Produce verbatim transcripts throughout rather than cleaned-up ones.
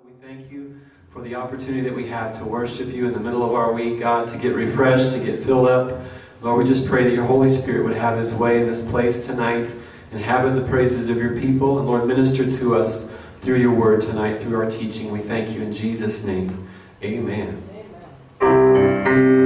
We thank you for the opportunity that we have to worship you in the middle of our week, God, to get refreshed, to get filled up. Lord, we just pray that your Holy Spirit would have his way in this place tonight, inhabit the praises of your people, and Lord, minister to us through your word tonight, through our teaching. We thank you in Jesus' name. Amen. Amen.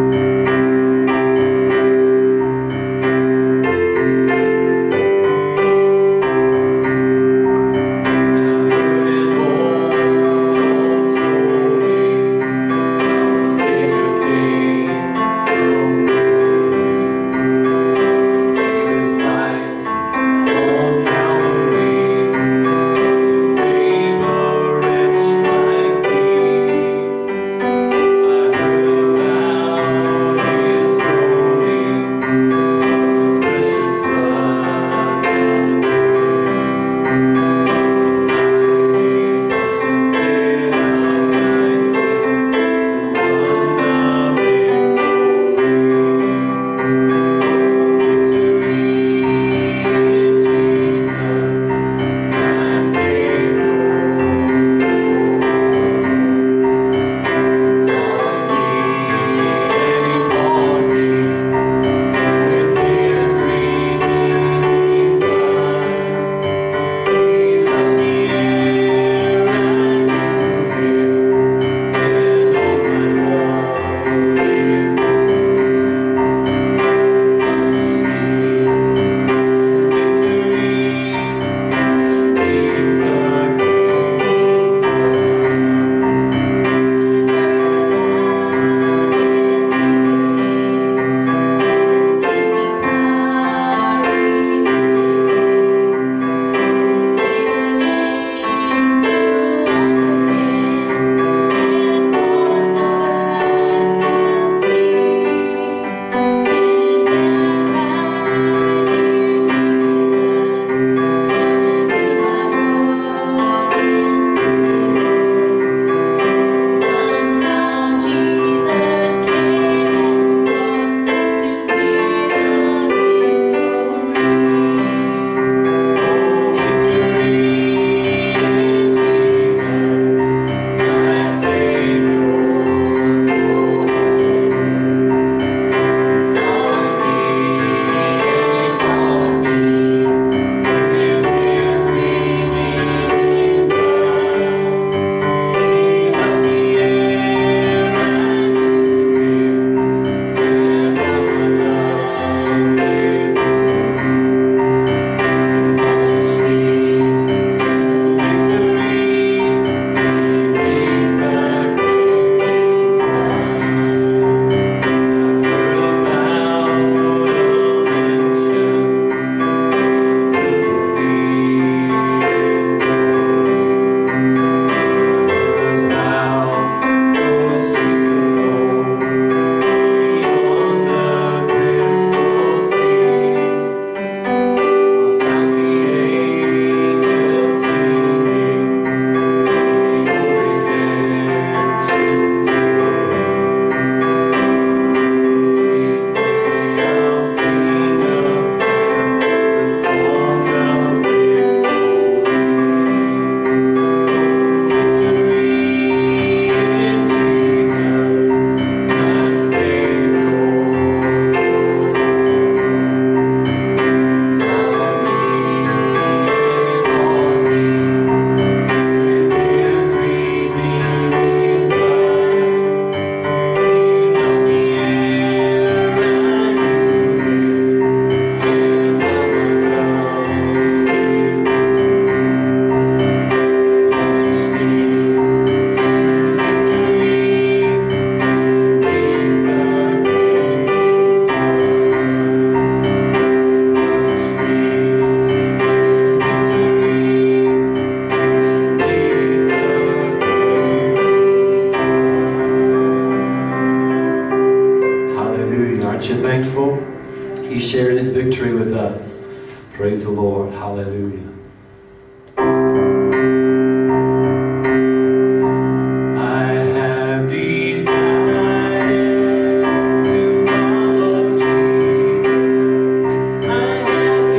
Praise the Lord. Hallelujah.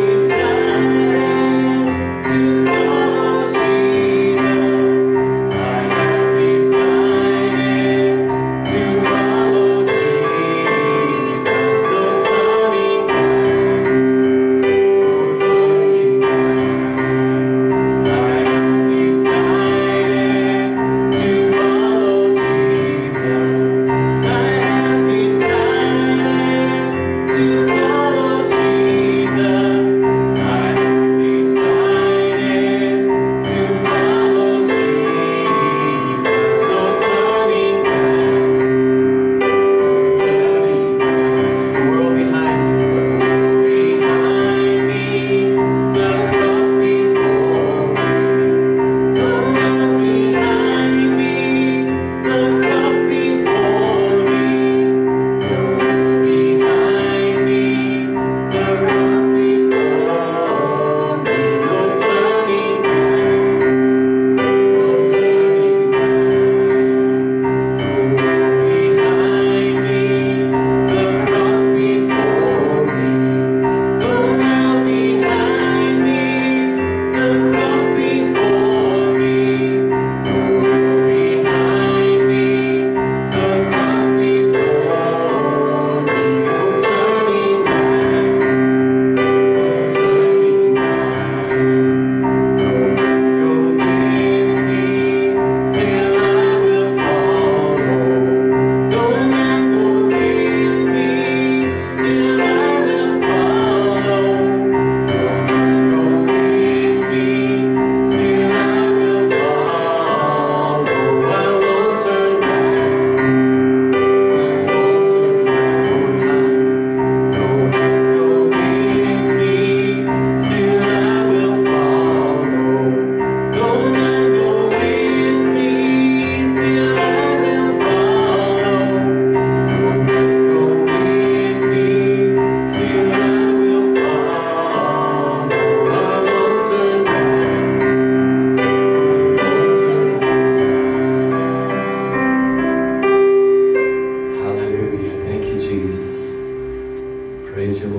I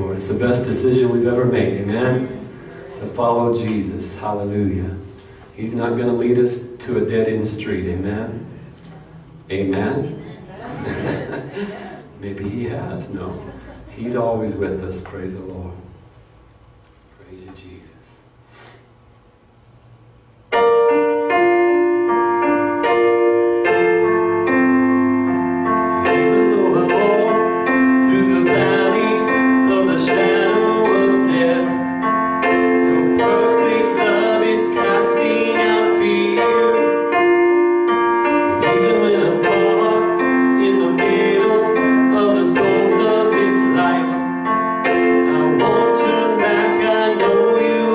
Lord. It's the best decision we've ever made. Amen? To follow Jesus. Hallelujah. He's not going to lead us to a dead-end street. Amen? Amen? Maybe he has. No. He's always with us. Praise the Lord. Praise you, Jesus. You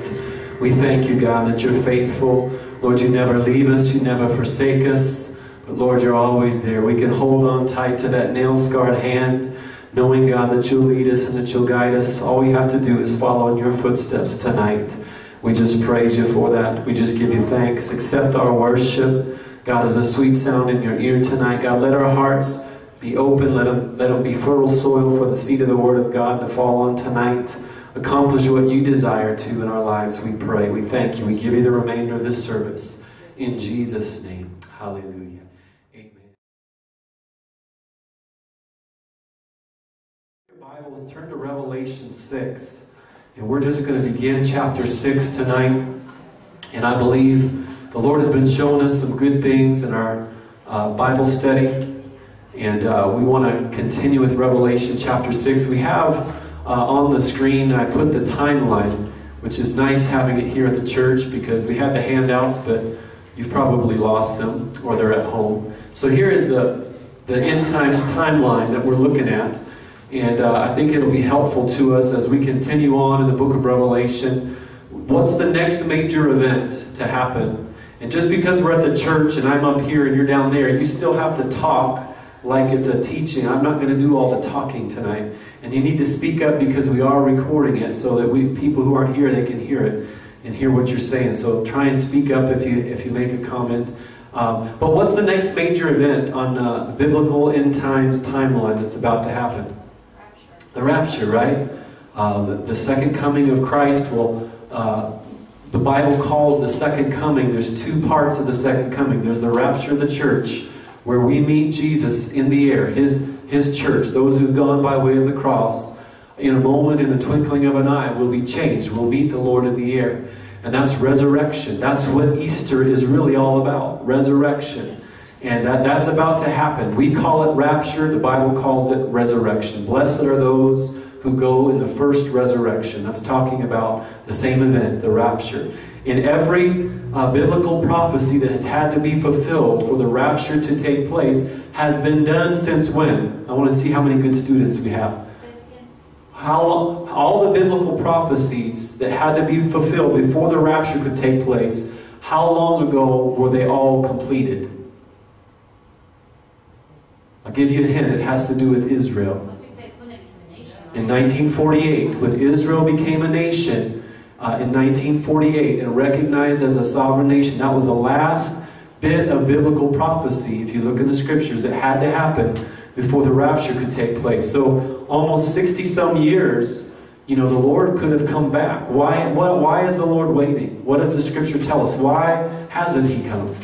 tonight. We thank you, God, that you're faithful. Lord, you never leave us, you never forsake us. But Lord, you're always there. We can hold on tight to that nail-scarred hand, knowing, God, that you'll lead us and that you'll guide us. All we have to do is follow in your footsteps tonight. We just praise you for that. We just give you thanks. Accept our worship. God, as a sweet sound in your ear tonight. God, let our hearts be open. Let them, let them be fertile soil for the seed of the Word of God to fall on tonight. Accomplish what you desire to in our lives, we pray. We thank you. We give you the remainder of this service. In Jesus' name, hallelujah. Amen. Your Bibles, turn to Revelation six. And we're just going to begin chapter six tonight. And I believe the Lord has been showing us some good things in our uh, Bible study. And uh, we want to continue with Revelation chapter six. We have uh, on the screen, I put the timeline, which is nice having it here at the church because we had the handouts, but you've probably lost them or they're at home. So here is the, the end times timeline that we're looking at. And uh, I think it'll be helpful to us as we continue on in the book of Revelation. What's the next major event to happen? And just because we're at the church and I'm up here and you're down there, you still have to talk like it's a teaching. I'm not going to do all the talking tonight. And you need to speak up because we are recording it so that we people who aren't here, they can hear it and hear what you're saying. So try and speak up if you if you make a comment. Um, but what's the next major event on uh, the biblical end times timeline that's about to happen? Rapture. The rapture, right? Uh, the, the second coming of Christ will... Uh, The Bible calls the second coming, there's two parts of the second coming. There's the rapture of the church, where we meet Jesus in the air, his, his church, those who've gone by way of the cross. In a moment, in the twinkling of an eye, will be changed. We'll meet the Lord in the air. And that's resurrection. That's what Easter is really all about, resurrection. And that, that's about to happen. We call it rapture, the Bible calls it resurrection. Blessed are those who go in the first resurrection. That's talking about the same event, the rapture. In every uh, biblical prophecy that has had to be fulfilled for the rapture to take place has been done since when? I want to see how many good students we have. How long, all the biblical prophecies that had to be fulfilled before the rapture could take place, how long ago were they all completed? I'll give you a hint. It has to do with Israel. In nineteen forty-eight, when Israel became a nation, uh, in nineteen forty-eight, and recognized as a sovereign nation, that was the last bit of biblical prophecy, if you look in the scriptures, that had to happen before the rapture could take place. So almost sixty some years, you know, the Lord could have come back. Why, why, why is the Lord waiting? What does the scripture tell us? Why hasn't he come?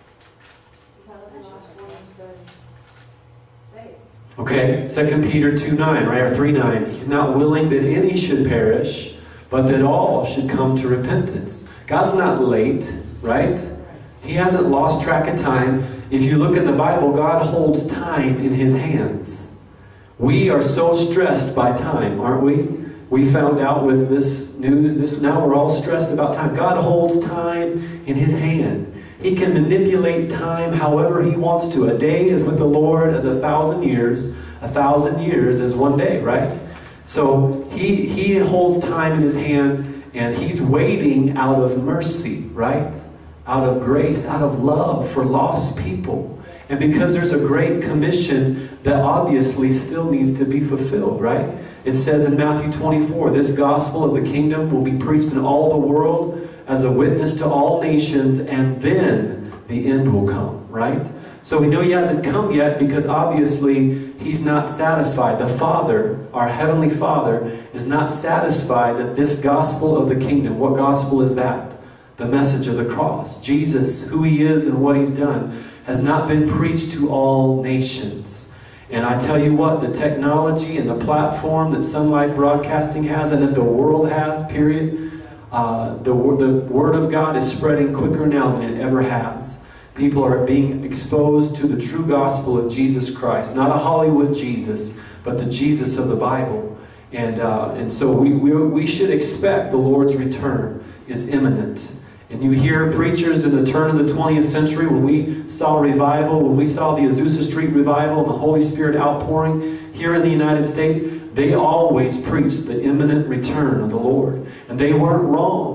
Okay, Second Peter two nine, right, or three nine. He's not willing that any should perish, but that all should come to repentance. God's not late, right? He hasn't lost track of time. If you look in the Bible, God holds time in his hands. We are so stressed by time, aren't we? We found out with this news, this now we're all stressed about time. God holds time in his hand. He can manipulate time however he wants to. A day is with the Lord as a thousand years. A thousand years is one day, right? So he, he holds time in his hand and he's waiting out of mercy, right? Out of grace, out of love for lost people. And because there's a great commission that obviously still needs to be fulfilled, right? It says in Matthew twenty-four, this gospel of the kingdom will be preached in all the world as a witness to all nations, and then the end will come, right? So we know he hasn't come yet because obviously he's not satisfied. The Father, our Heavenly Father, is not satisfied that this gospel of the kingdom, what gospel is that? The message of the cross. Jesus, who he is and what he's done, has not been preached to all nations. And I tell you what, the technology and the platform that Sun Life Broadcasting has and that the world has, period, Uh, the, the Word of God is spreading quicker now than it ever has. People are being exposed to the true gospel of Jesus Christ. Not a Hollywood Jesus, but the Jesus of the Bible. And, uh, and so we, we, we should expect the Lord's return is imminent. And you hear preachers in the turn of the twentieth century, when we saw revival, when we saw the Azusa Street revival and the Holy Spirit outpouring here in the United States, they always preached the imminent return of the Lord. And they weren't wrong.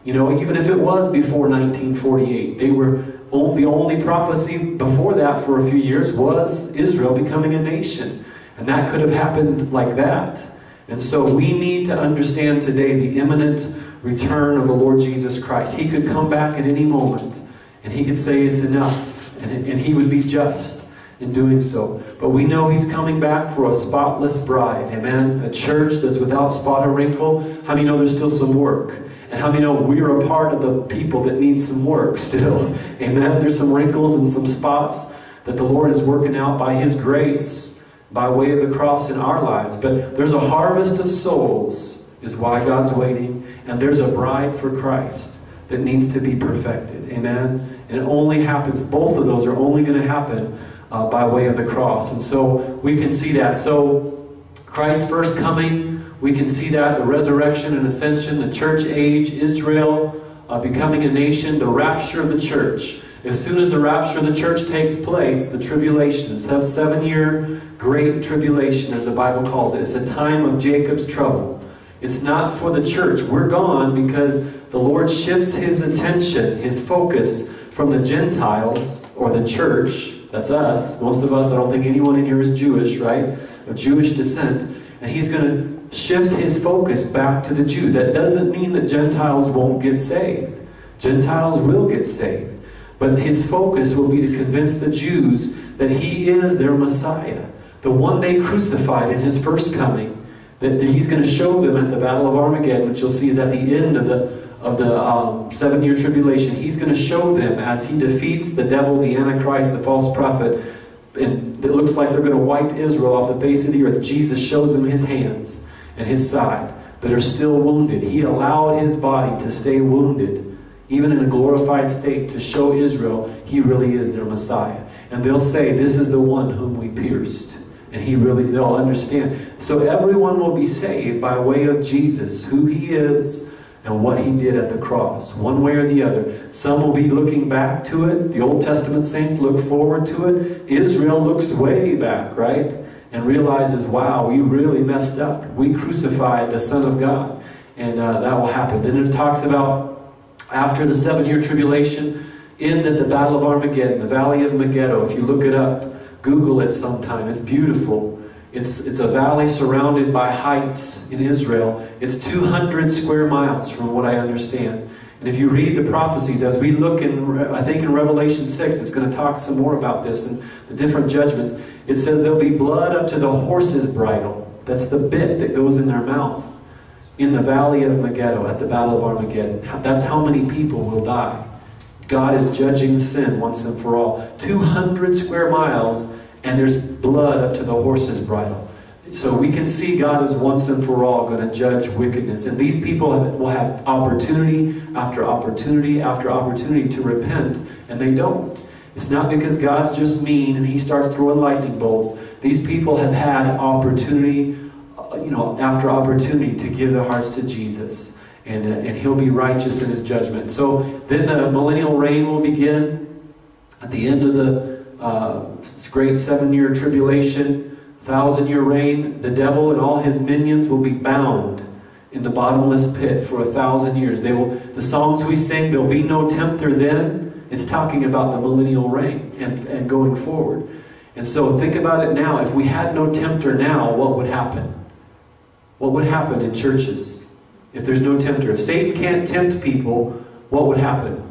You know, even if it was before nineteen forty-eight, they were the only prophecy before that for a few years was Israel becoming a nation. And that could have happened like that. And so we need to understand today the imminent return of the Lord Jesus Christ. He could come back at any moment, and He could say it's enough, and, and He would be just in doing so. But we know He's coming back for a spotless bride, amen? A church that's without spot or wrinkle. How many know there's still some work? And how many know we're a part of the people that need some work still? Amen? There's some wrinkles and some spots that the Lord is working out by His grace, by way of the cross in our lives. But there's a harvest of souls is why God's waiting. And there's a bride for Christ that needs to be perfected. Amen? And it only happens, both of those are only going to happen uh, by way of the cross. And so we can see that. So Christ's first coming, we can see that, the resurrection and ascension, the church age, Israel uh, becoming a nation, the rapture of the church. As soon as the rapture of the church takes place, the tribulations, that seven-year great tribulation, as the Bible calls it, it's a time of Jacob's trouble. It's not for the church. We're gone because the Lord shifts His attention, His focus from the Gentiles, or the church, that's us. Most of us, I don't think anyone in here is Jewish, right? Of Jewish descent. And He's going to shift His focus back to the Jews. That doesn't mean that Gentiles won't get saved. Gentiles will get saved. But His focus will be to convince the Jews that He is their Messiah. The one they crucified in His first coming. That He's going to show them at the Battle of Armageddon, which you'll see is at the end of the, of the um, seven-year tribulation. He's going to show them as He defeats the devil, the Antichrist, the false prophet. And it looks like they're going to wipe Israel off the face of the earth. Jesus shows them His hands and His side that are still wounded. He allowed His body to stay wounded, even in a glorified state, to show Israel He really is their Messiah. And they'll say, this is the one whom we pierced. And He really, they'll understand. So everyone will be saved by way of Jesus, who He is and what He did at the cross, one way or the other. Some will be looking back to it. The Old Testament saints look forward to it. Israel looks way back, right? And realizes, wow, we really messed up. We crucified the Son of God. And uh, that will happen. And it talks about after the seven-year tribulation, ends at the Battle of Armageddon, the Valley of Megiddo. If you look it up, Google it sometime. It's beautiful. It's, it's a valley surrounded by heights in Israel. It's two hundred square miles from what I understand. And if you read the prophecies, as we look in, I think in Revelation six, it's going to talk some more about this and the different judgments. It says there'll be blood up to the horse's bridle. That's the bit that goes in their mouth. In the Valley of Megiddo, at the Battle of Armageddon. That's how many people will die. God is judging sin once and for all. two hundred square miles, and there's blood up to the horse's bridle. So we can see God is once and for all going to judge wickedness. And these people have, will have opportunity after opportunity after opportunity to repent, and they don't. It's not because God's just mean and He starts throwing lightning bolts. These people have had opportunity, you know, after opportunity to give their hearts to Jesus. And, uh, and He'll be righteous in His judgment. So then the millennial reign will begin at the end of the uh, great seven-year tribulation, thousand-year reign. The devil and all his minions will be bound in the bottomless pit for a thousand years. They will. The songs we sing, there'll be no tempter then. It's talking about the millennial reign and, and going forward. And so think about it now. If we had no tempter now, what would happen? What would happen in churches? If there's no tempter. If Satan can't tempt people, what would happen?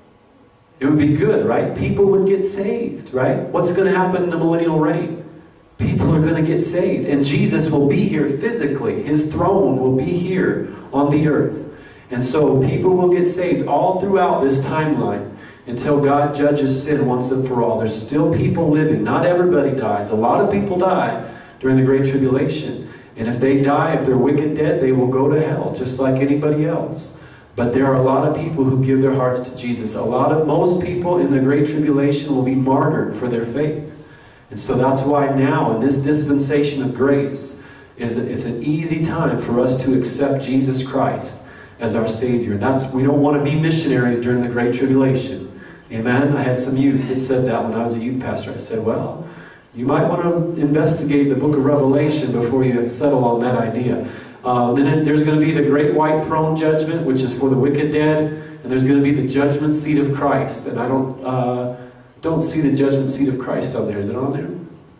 It would be good, right? People would get saved, right? What's going to happen in the millennial reign? People are going to get saved. And Jesus will be here physically. His throne will be here on the earth. And so people will get saved all throughout this timeline until God judges sin once and for all. There's still people living. Not everybody dies. A lot of people die during the Great Tribulation. And if they die, if they're wicked dead, they will go to hell, just like anybody else. But there are a lot of people who give their hearts to Jesus. A lot of, most people in the Great Tribulation will be martyred for their faith. And so that's why now, in this dispensation of grace, is it's an easy time for us to accept Jesus Christ as our Savior. That's, we don't want to be missionaries during the Great Tribulation. Amen? I had some youth that said that when I was a youth pastor. I said, well, you might want to investigate the book of Revelation before you settle on that idea. Uh, then there's going to be the great white throne judgment, which is for the wicked dead. And there's going to be the judgment seat of Christ. And I don't, uh, don't see the judgment seat of Christ on there. Is it on there?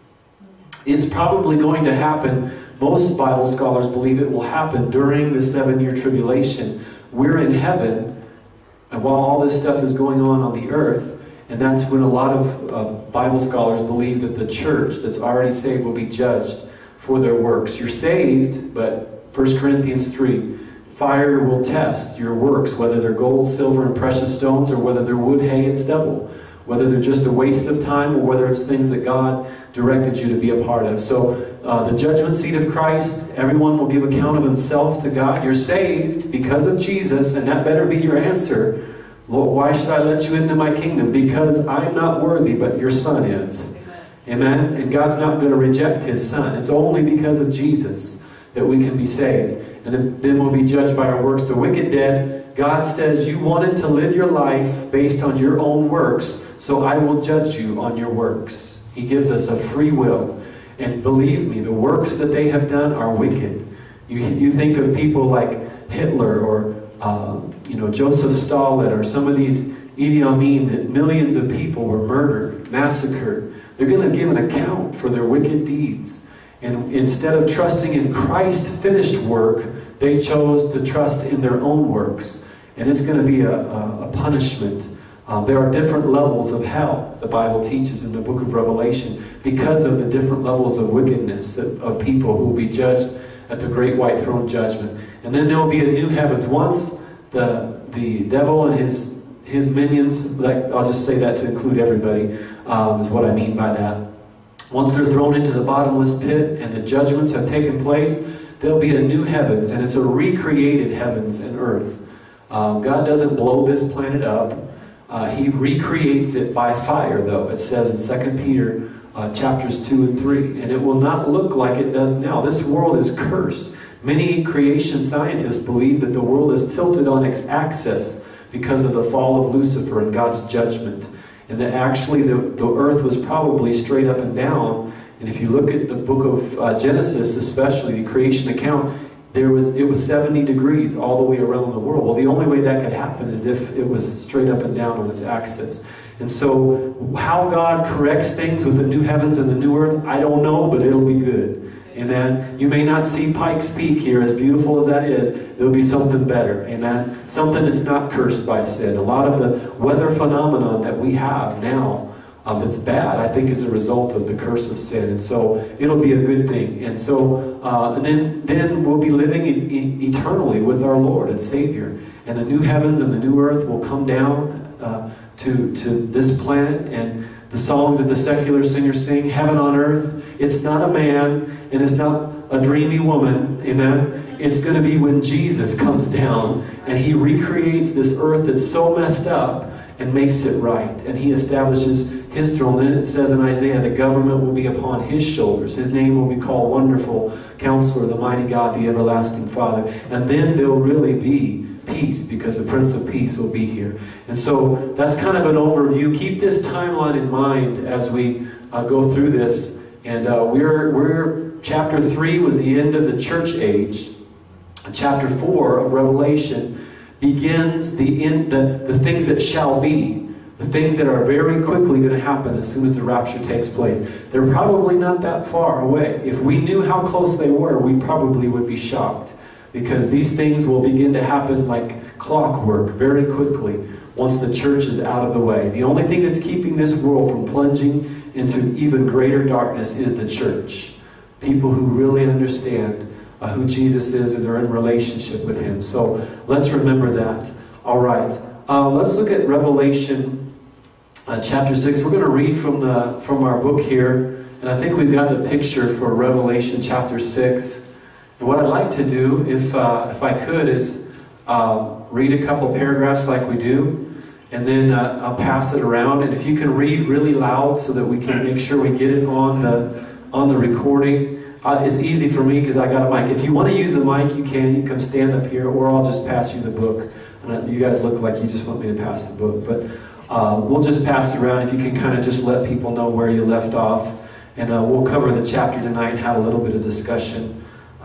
It's probably going to happen. Most Bible scholars believe it will happen during the seven-year tribulation. We're in heaven, and while all this stuff is going on on the earth, and that's when a lot of uh, Bible scholars believe that the church that's already saved will be judged for their works. You're saved, but First Corinthians three, fire will test your works, whether they're gold, silver, and precious stones, or whether they're wood, hay, and stubble. Whether they're just a waste of time, or whether it's things that God directed you to be a part of. So, uh, the judgment seat of Christ, everyone will give account of himself to God. You're saved because of Jesus, and that better be your answer. Lord, why should I let you into my kingdom? Because I'm not worthy, but your Son is. Amen? Amen? And God's not going to reject his Son. It's only because of Jesus that we can be saved. And then, then we'll be judged by our works. The wicked dead, God says, you wanted to live your life based on your own works, so I will judge you on your works. He gives us a free will. And believe me, the works that they have done are wicked. You, you think of people like Hitler or uh, you know, Joseph Stalin or some of these Idi Amin, that millions of people were murdered, massacred. They're going to give an account for their wicked deeds. And instead of trusting in Christ's finished work, they chose to trust in their own works. And it's going to be a, a, a punishment. Um, there are different levels of hell, the Bible teaches in the book of Revelation, because of the different levels of wickedness of, of people who will be judged at the great white throne judgment. And then there will be a new heavens. Once the, the devil and his, his minions, like, I'll just say that to include everybody, um, is what I mean by that. Once they're thrown into the bottomless pit and the judgments have taken place, there'll be a new heavens, and it's a recreated heavens and earth. Um, God doesn't blow this planet up. Uh, he recreates it by fire, though. It says in Second Peter uh, chapters two and three. And it will not look like it does now. This world is cursed. Many creation scientists believe that the world is tilted on its axis because of the fall of Lucifer and God's judgment. And that actually the, the earth was probably straight up and down. And if you look at the book of uh, Genesis, especially the creation account, there was it was seventy degrees all the way around the world. Well, the only way that could happen is if it was straight up and down on its axis. And so how God corrects things with the new heavens and the new earth, I don't know, but it'll be good. Amen. You may not see Pikes Peak here, as beautiful as that is. There'll be something better. Amen. Something that's not cursed by sin. A lot of the weather phenomenon that we have now uh, that's bad, I think, is a result of the curse of sin. And so it'll be a good thing. And so, uh, and then, then we'll be living e e eternally with our Lord and Savior. And the new heavens and the new earth will come down uh, to, to this planet. And the songs that the secular singers sing, heaven on earth, it's not a man and it's not a dreamy woman, amen? It's going to be when Jesus comes down and he recreates this earth that's so messed up and makes it right. And he establishes his throne. And it says in Isaiah, the government will be upon his shoulders. His name will be called Wonderful Counselor, the Mighty God, the Everlasting Father. And then there'll really be peace, because the Prince of Peace will be here. And so that's kind of an overview. Keep this timeline in mind as we uh, go through this. And uh, we're, we're, chapter three was the end of the church age. Chapter four of Revelation begins the, end, the, the things that shall be. The things that are very quickly going to happen as soon as the rapture takes place. They're probably not that far away. If we knew how close they were, we probably would be shocked. Because these things will begin to happen like clockwork very quickly once the church is out of the way. The only thing that's keeping this world from plunging into even greater darkness is the church. People who really understand uh, who Jesus is and are in relationship with him. So let's remember that. All right. Uh, let's look at Revelation uh, chapter six. We're going to read from, the, from our book here. And I think we've got the picture for Revelation chapter six. And what I'd like to do, if, uh, if I could, is uh, read a couple paragraphs like we do, and then uh, I'll pass it around. And if you can read really loud so that we can make sure we get it on the, on the recording. Uh, it's easy for me because I got a mic. If you want to use the mic, you can. You can come stand up here, or I'll just pass you the book. And you guys look like you just want me to pass the book. But uh, we'll just pass it around. If you can kind of just let people know where you left off. And uh, we'll cover the chapter tonight and have a little bit of discussion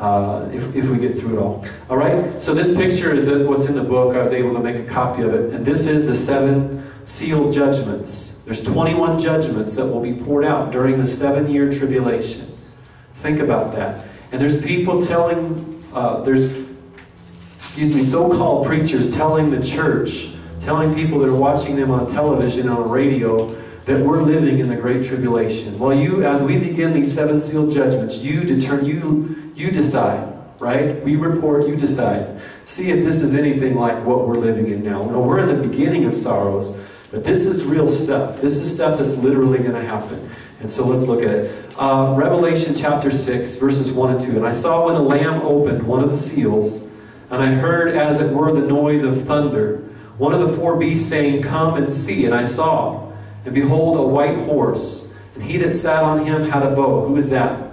uh, if, if we get through it all. All right? So this picture is what's in the book. I was able to make a copy of it. And this is the seven sealed judgments. There's twenty-one judgments that will be poured out during the seven-year tribulation. Think about that. And there's people telling, uh, there's, excuse me, so-called preachers telling the church, telling people that are watching them on television and on radio, that we're living in the Great Tribulation. Well, you, as we begin these seven sealed judgments, you determine, you, you decide, right? We report, you decide. See if this is anything like what we're living in now. No, we're in the beginning of sorrows, but this is real stuff. This is stuff that's literally going to happen. And so let's look at it. Uh, Revelation chapter six, verses one and two. And I saw when the Lamb opened one of the seals, and I heard as it were the noise of thunder, one of the four beasts saying, "Come and see." And I saw, and behold, a white horse, and he that sat on him had a bow. Who is that?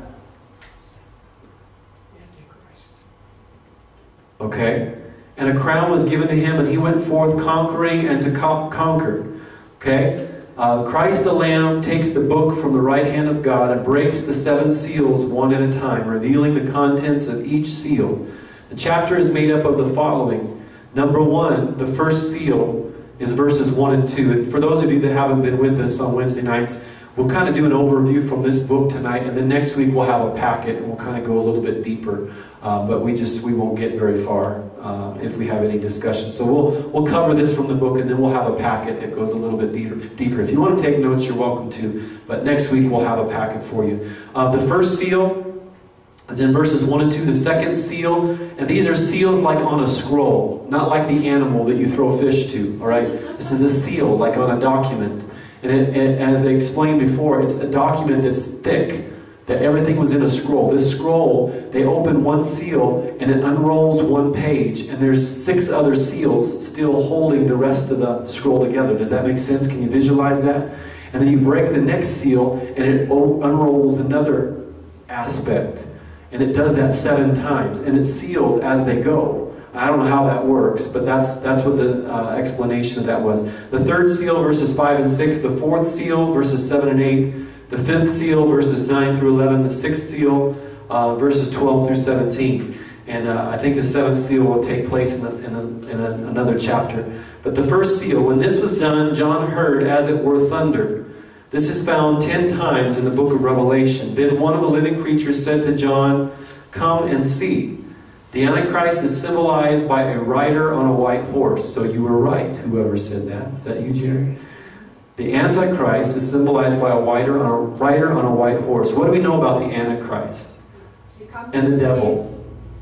Okay. And a crown was given to him, and he went forth conquering and to co conquer. Okay. Uh, Christ the Lamb takes the book from the right hand of God and breaks the seven seals one at a time, revealing the contents of each seal. The chapter is made up of the following. Number one, the first seal is verses one and two. And for those of you that haven't been with us on Wednesday nights, we'll kind of do an overview from this book tonight, and then next week we'll have a packet and we'll kind of go a little bit deeper. Uh, but we just we won't get very far uh, if we have any discussion. So we'll we'll cover this from the book, and then we'll have a packet that goes a little bit deeper. Deeper. If you want to take notes, you're welcome to. But next week we'll have a packet for you. Uh, the first seal is in verses one and two. The second seal, and these are seals like on a scroll, not like the animal that you throw fish to. All right, this is a seal like on a document, and it, it, as I explained before, it's a document that's thick. That everything was in a scroll. This scroll, they open one seal and it unrolls one page, and there's six other seals still holding the rest of the scroll together. Does that make sense? Can you visualize that? And then you break the next seal and it unrolls another aspect. And it does that seven times, and it's sealed as they go. I don't know how that works, but that's that's what the uh, explanation of that was. The third seal, verses five and six. The fourth seal, verses seven and eight. The fifth seal, verses nine through eleven. The sixth seal, uh, verses twelve through seventeen. And uh, I think the seventh seal will take place in, the, in, a, in a, another chapter. But the first seal, when this was done, John heard as it were thunder. This is found ten times in the book of Revelation. Then one of the living creatures said to John, "Come and see." The Antichrist is symbolized by a rider on a white horse. So you were right, whoever said that. Is that you, Jerry? The Antichrist is symbolized by a rider on a, rider on a white horse. What do we know about the Antichrist and the devil?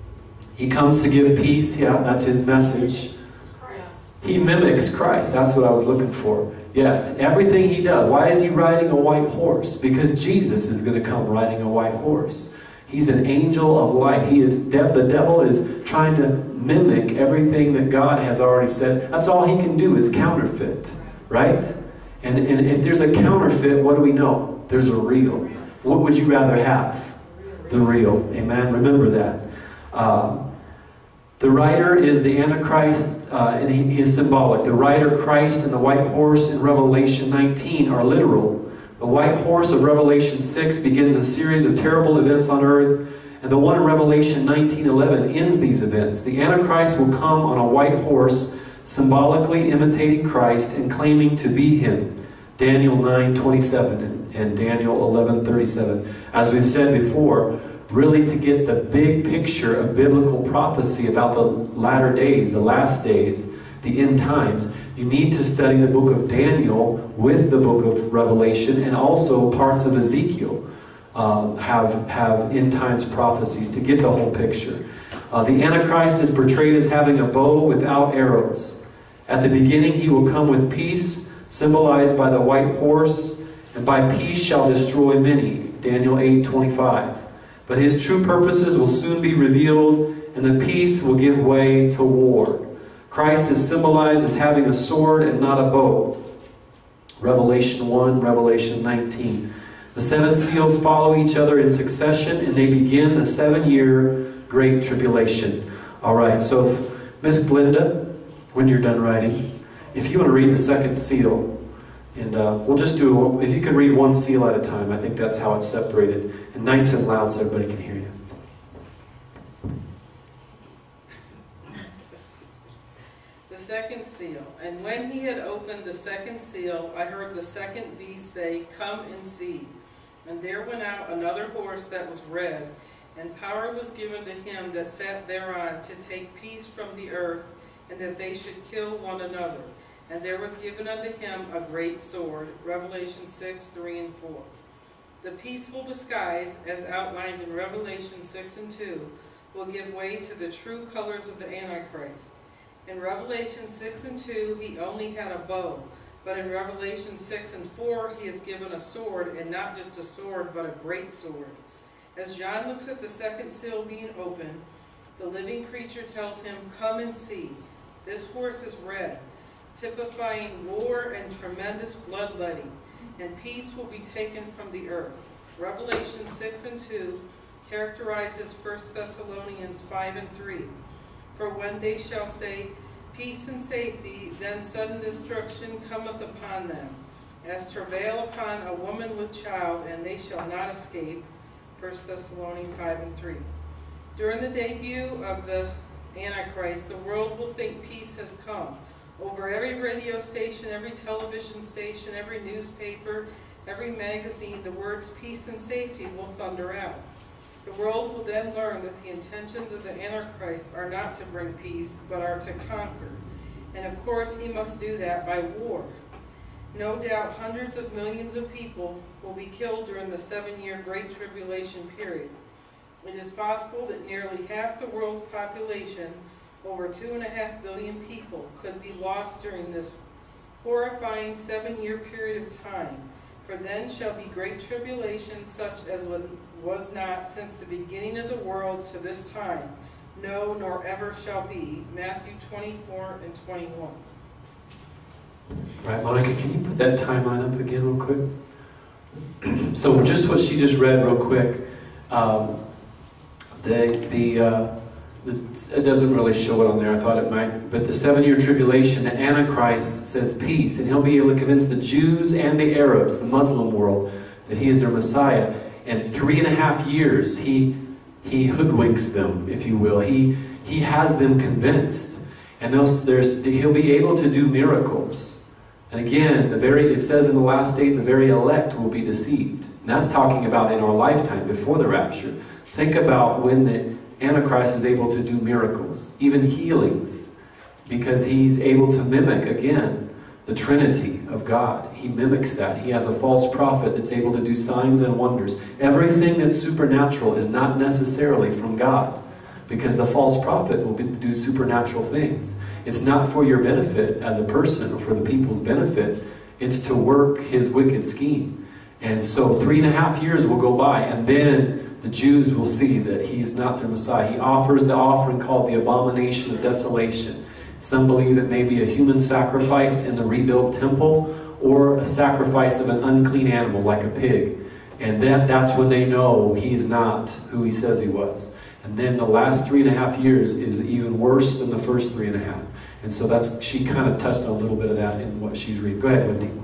He comes to give peace. Yeah, that's his message. He mimics Christ. That's what I was looking for. Yes, everything he does. Why is he riding a white horse? Because Jesus is going to come riding a white horse. He's an angel of light. He is de- the devil is trying to mimic everything that God has already said. That's all he can do is counterfeit, right? And, and if there's a counterfeit, what do we know? There's a real. What would you rather have? The real. Amen? Remember that. Uh, the rider is the Antichrist, uh, and he, he is symbolic. The rider, Christ, and the white horse in Revelation nineteen are literal. The white horse of Revelation six begins a series of terrible events on earth, and the one in Revelation nineteen eleven ends these events. The Antichrist will come on a white horse, symbolically imitating Christ and claiming to be him. Daniel nine twenty-seven and, and Daniel eleven thirty-seven. As we've said before, really to get the big picture of biblical prophecy about the latter days, the last days, the end times, you need to study the book of Daniel with the book of Revelation, and also parts of Ezekiel uh, have, have end times prophecies to get the whole picture. Uh, the Antichrist is portrayed as having a bow without arrows. At the beginning he will come with peace, symbolized by the white horse, and by peace shall destroy many. Daniel eight twenty-five. But his true purposes will soon be revealed, and the peace will give way to war. Christ is symbolized as having a sword and not a bow. Revelation one, Revelation nineteen. The seven seals follow each other in succession, and they begin the seven-year Great Tribulation. All right, so if, Miss Glenda, when you're done writing, if you want to read the second seal, and uh, we'll just do, if you could read one seal at a time, I think that's how it's separated, and nice and loud so everybody can hear you. second seal. And when he had opened the second seal, I heard the second beast say, "Come and see." And there went out another horse that was red, and power was given to him that sat thereon to take peace from the earth, and that they should kill one another. And there was given unto him a great sword. Revelation six, three and four. The peaceful disguise, as outlined in Revelation six and two, will give way to the true colors of the Antichrist. In Revelation six and two, he only had a bow, but in Revelation six and four, he is given a sword, and not just a sword, but a great sword. As John looks at the second seal being opened, the living creature tells him, "Come and see." This horse is red, typifying war and tremendous bloodletting, and peace will be taken from the earth. Revelation six and two characterizes First Thessalonians five and three. For when they shall say, "Peace and safety," then sudden destruction cometh upon them, as travail upon a woman with child, and they shall not escape. First Thessalonians five and three. During the debut of the Antichrist, the world will think peace has come. Over every radio station, every television station, every newspaper, every magazine, the words peace and safety will thunder out. The world will then learn that the intentions of the Antichrist are not to bring peace, but are to conquer. And of course, he must do that by war. No doubt hundreds of millions of people will be killed during the seven-year Great Tribulation period. It is possible that nearly half the world's population, over two and a half billion people, could be lost during this horrifying seven-year period of time. For then shall be great tribulation, such as was not since the beginning of the world to this time, no, nor ever shall be. Matthew twenty-four and twenty-one. All right, Monica, can you put that timeline up again real quick? So just what she just read real quick, um, the, the, uh, the, it doesn't really show it on there, I thought it might, but the seven-year tribulation, the Antichrist says peace, and he'll be able to convince the Jews and the Arabs, the Muslim world, that he is their Messiah. And three and a half years, he, he hoodwinks them, if you will. He, he has them convinced. And there's, he'll be able to do miracles. And again, the very, it says in the last days, the very elect will be deceived. And that's talking about in our lifetime, before the rapture. Think about when the Antichrist is able to do miracles, even healings, because he's able to mimic, again, the Trinity of God. He mimics that. He has a false prophet that's able to do signs and wonders. Everything that's supernatural is not necessarily from God, because the false prophet will do supernatural things. It's not for your benefit as a person or for the people's benefit. It's to work his wicked scheme. And so three and a half years will go by, and then the Jews will see that he's not their Messiah. He offers the offering called the abomination of desolation. Some believe it may be a human sacrifice in the rebuilt temple, or a sacrifice of an unclean animal like a pig. And then that's when they know he is not who he says he was. And then the last three and a half years is even worse than the first three and a half. And so that's, she kind of touched on a little bit of that in what she's reading. Go ahead, Wendy.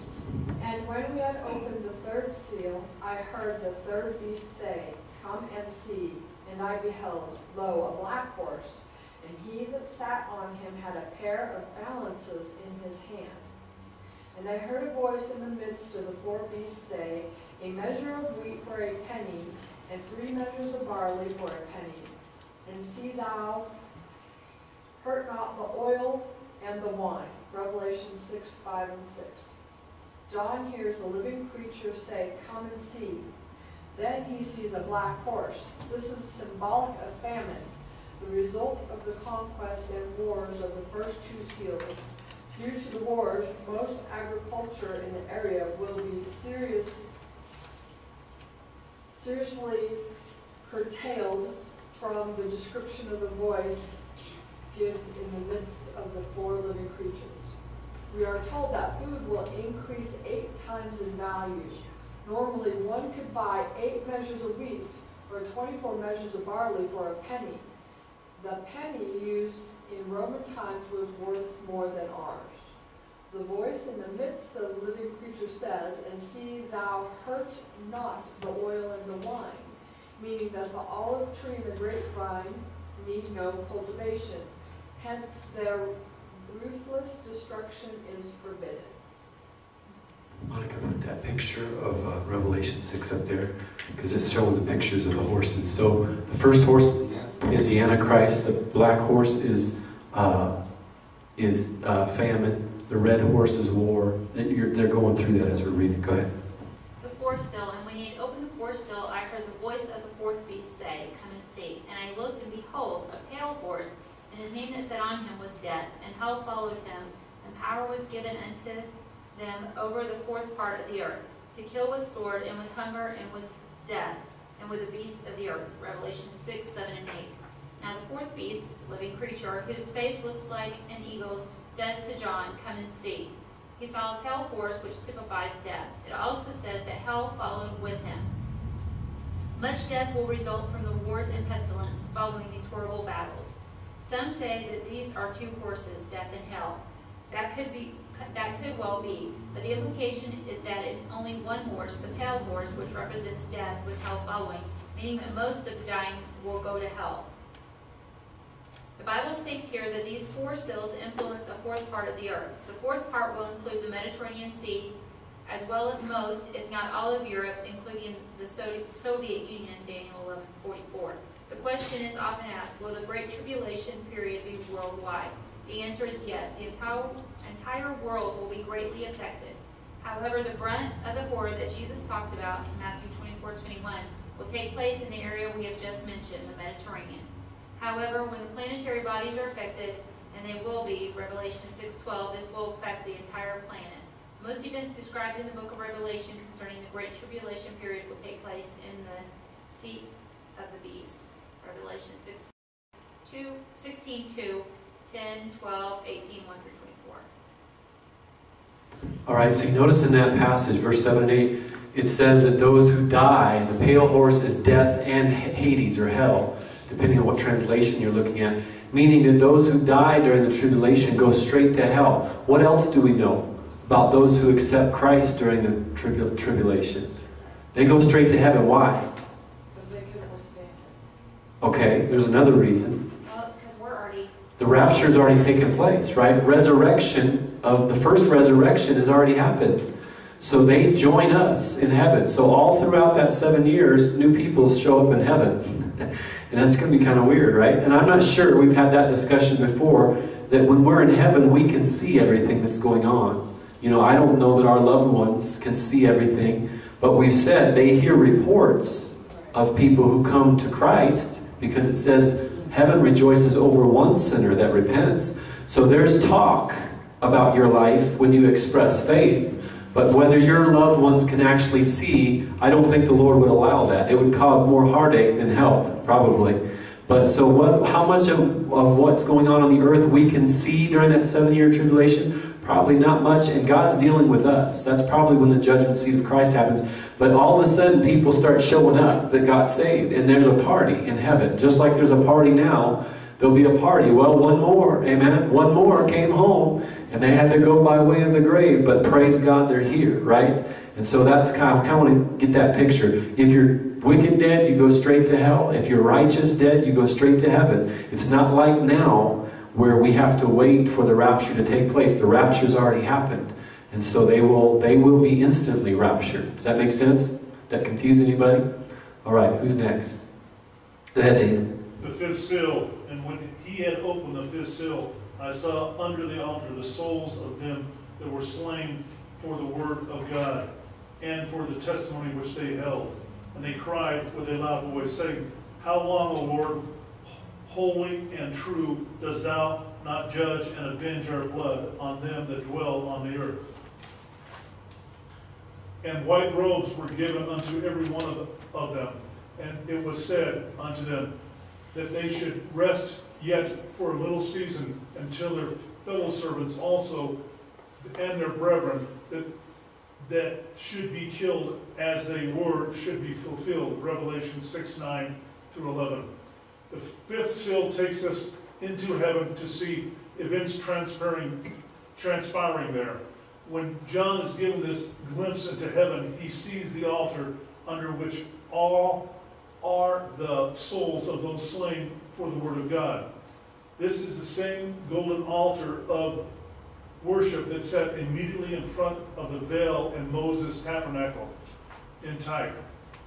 And when we had opened the third seal, I heard the third beast say, "Come and see." And I beheld, lo, a black horse, and he that sat on him had a pair of balances in his hand. And I heard a voice in the midst of the four beasts say, "A measure of wheat for a penny, and three measures of barley for a penny. And see thou hurt not the oil and the wine." Revelation six, five and six. John hears the living creature say, "Come and see." Then he sees a black horse. This is symbolic of famine, the result of the conquest and wars of the first two seals. Due to the wars, most agriculture in the area will be serious, seriously curtailed from the description of the voice gives in the midst of the four living creatures. We are told that food will increase eight times in value. Normally, one could buy eight measures of wheat or twenty-four measures of barley for a penny. The penny used in Roman times was worth more than ours. The voice in the midst of the living creature says, "And see thou hurt not the oil and the wine," meaning that the olive tree and the grapevine need no cultivation. Hence, there ruthless destruction is forbidden. Monica, put that picture of uh, Revelation six up there, because it's showing the pictures of the horses. So the first horse is the Antichrist. The black horse is uh, is uh, famine. The red horse is war. You're, they're going through that as we're reading. Go ahead. The fourth seal, and when he had opened the fourth seal, I heard the voice of the fourth beast say, Come and see. And I looked, and behold, a pale horse, and his name that sat on him was Death, and hell followed him, and power was given unto them over the fourth part of the earth, to kill with sword, and with hunger, and with death, and with the beasts of the earth. Revelation six, seven, and eight. Now the fourth beast, living creature, whose face looks like an eagle's, says to John, Come and see. He saw a pale horse, which typifies death. It also says that hell followed with him. Much death will result from the wars and pestilence following these horrible battles. Some say that these are two horses, death and hell. That could be That could well be, but the implication is that it's only one horse, the pale horse, which represents death with hell following, meaning that most of the dying will go to hell. The Bible states here that these four seals influence a fourth part of the earth. The fourth part will include the Mediterranean Sea, as well as most, if not all of Europe, including the Soviet Union, Daniel eleven forty-four. The question is often asked, will the Great Tribulation period be worldwide? The answer is yes. The entire, entire world will be greatly affected. However, the brunt of the horror that Jesus talked about in Matthew twenty-four, twenty-one will take place in the area we have just mentioned, the Mediterranean. However, when the planetary bodies are affected, and they will be, Revelation six twelve, this will affect the entire planet. Most events described in the book of Revelation concerning the Great Tribulation period will take place in the seat of the beast. Revelation sixteen two. ten, twelve, eighteen, one through twenty-four. All right, so you notice in that passage, verse seven and eight, it says that those who die, the pale horse is death and Hades or hell, depending on what translation you're looking at, meaning that those who die during the tribulation go straight to hell. What else do we know about those who accept Christ during the tribu tribulation? They go straight to heaven. Why? Because they couldn't withstand it. Okay, there's another reason. Well, it's because we're already... The rapture has already taken place, right? Resurrection of the first resurrection has already happened. So they join us in heaven. So all throughout that seven years, new people show up in heaven. And that's going to be kind of weird, right? And I'm not sure, we've had that discussion before, that when we're in heaven, we can see everything that's going on. You know, I don't know that our loved ones can see everything, but we've said they hear reports of people who come to Christ, because it says heaven rejoices over one sinner that repents. So there's talk about your life when you express faith. But whether your loved ones can actually see, I don't think the Lord would allow that. It would cause more heartache than help, probably. But so what, how much of, of what's going on on the earth we can see during that seven-year tribulation? Probably not much, and God's dealing with us. That's probably when the judgment seat of Christ happens. But all of a sudden, people start showing up that got saved, and there's a party in heaven. Just like there's a party now, there'll be a party. Well, one more, amen? One more came home, and they had to go by way of the grave, but praise God, they're here, right? And so that's kind of, I kind of want to get that picture. If you're wicked dead, you go straight to hell. If you're righteous dead, you go straight to heaven. It's not like now where we have to wait for the rapture to take place. The rapture's already happened. And so they will, they will be instantly raptured. Does that make sense? Does that confuse anybody? All right, who's next? Go ahead, David. The fifth seal, and when he had opened the fifth seal, I saw under the altar the souls of them that were slain for the word of God and for the testimony which they held. And they cried with a loud voice, saying, How long, O Lord, holy and true, dost thou not judge and avenge our blood on them that dwell on the earth? And white robes were given unto every one of, the, of them. And it was said unto them that they should rest yet for a little season until their fellow servants also and their brethren that, that should be killed as they were should be fulfilled. Revelation six, nine through eleven. The fifth seal takes us into heaven to see events transpiring, transpiring there. When John is given this glimpse into heaven, he sees the altar under which all are the souls of those slain for the word of God. This is the same golden altar of worship that sat immediately in front of the veil in Moses' tabernacle in type.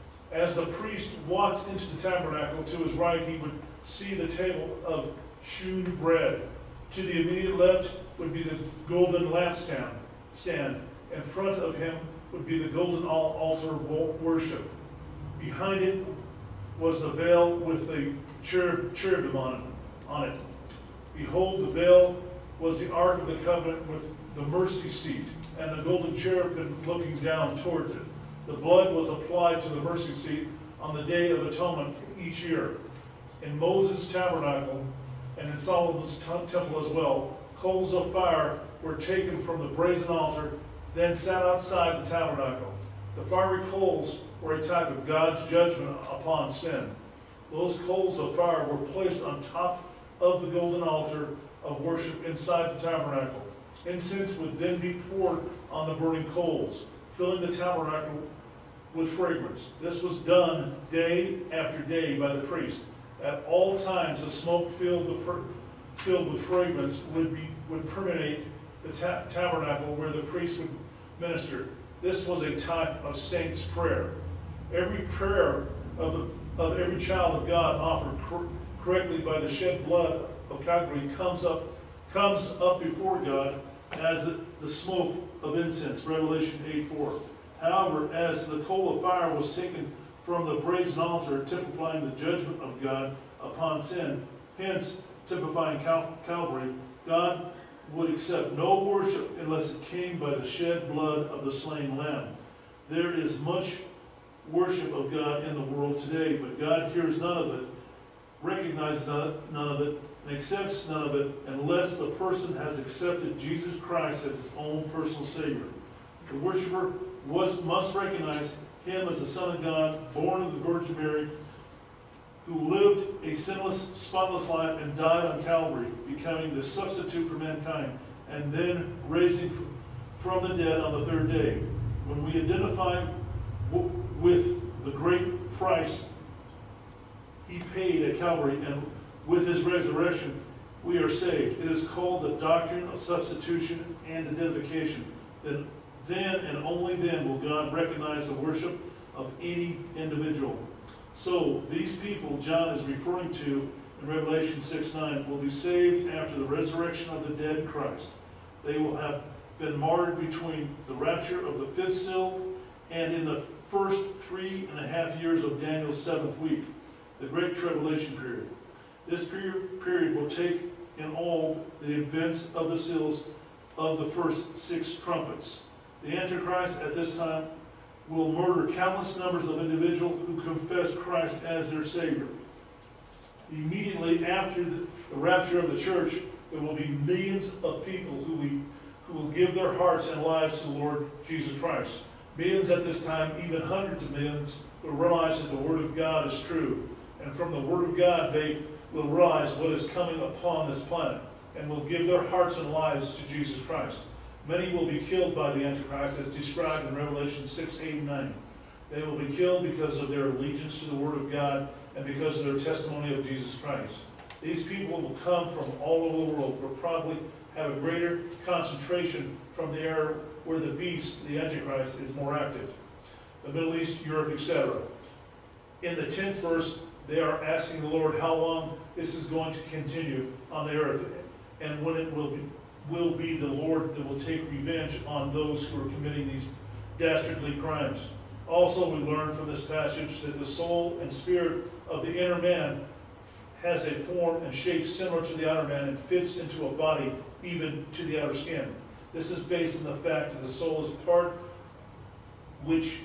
As the priest walked into the tabernacle, to his right he would see the table of shewn bread. To the immediate left would be the golden lampstand. Stand. In front of him would be the golden altar of worship. Behind it was the veil with the cherub, cherubim on it, on it. Behold, the veil was the Ark of the Covenant with the mercy seat, and the golden cherubim looking down towards it. The blood was applied to the mercy seat on the Day of Atonement each year. In Moses' tabernacle and in Solomon's temple as well, coals of fire were taken from the brazen altar, then sat outside the tabernacle. The fiery coals were a type of God's judgment upon sin. Those coals of fire were placed on top of the golden altar of worship inside the tabernacle. Incense would then be poured on the burning coals, filling the tabernacle with fragrance. This was done day after day by the priest. At all times, the smoke filled, the, filled with fragrance would be would permeate the ta tabernacle where the priest would minister. This was a type of saint's prayer. Every prayer of, the, of every child of God offered cor correctly by the shed blood of Calvary comes up, comes up before God as the, the smoke of incense, Revelation eight four. However, as the coal of fire was taken from the brazen altar, typifying the judgment of God upon sin, hence typifying Cal Calvary, God would accept no worship unless it came by the shed blood of the slain lamb. There is much worship of God in the world today, but God hears none of it, recognizes none of it, and accepts none of it unless the person has accepted Jesus Christ as his own personal Savior. The worshiper was, must recognize him as the Son of God, born of the Virgin Mary, who lived a sinless, spotless life and died on Calvary, becoming the substitute for mankind, and then raising from the dead on the third day. When we identify with the great price he paid at Calvary and with his resurrection, we are saved. It is called the doctrine of substitution and identification. Then, then and only then will God recognize the worship of any individual. So these people John is referring to in Revelation six nine will be saved after the resurrection of the dead in Christ. They will have been martyred between the rapture of the fifth seal and in the first three and a half years of Daniel's seventh week, the Great Tribulation period. This period, period will take in all the events of the seals of the first six trumpets. The Antichrist at this time will murder countless numbers of individuals who confess Christ as their Savior. Immediately after the, the rapture of the church, there will be millions of people who, we, who will give their hearts and lives to the Lord Jesus Christ. Millions at this time, even hundreds of millions, will realize that the Word of God is true. And from the Word of God, they will realize what is coming upon this planet and will give their hearts and lives to Jesus Christ. Many will be killed by the Antichrist, as described in Revelation six, eight, and nine. They will be killed because of their allegiance to the Word of God and because of their testimony of Jesus Christ. These people will come from all over the world, but probably have a greater concentration from the area where the beast, the Antichrist, is more active. The Middle East, Europe, et cetera. In the tenth verse, they are asking the Lord how long this is going to continue on the earth, and when it will be, will be the Lord that will take revenge on those who are committing these dastardly crimes. Also, we learn from this passage that the soul and spirit of the inner man has a form and shape similar to the outer man and fits into a body, even to the outer skin. This is based on the fact that the soul is part which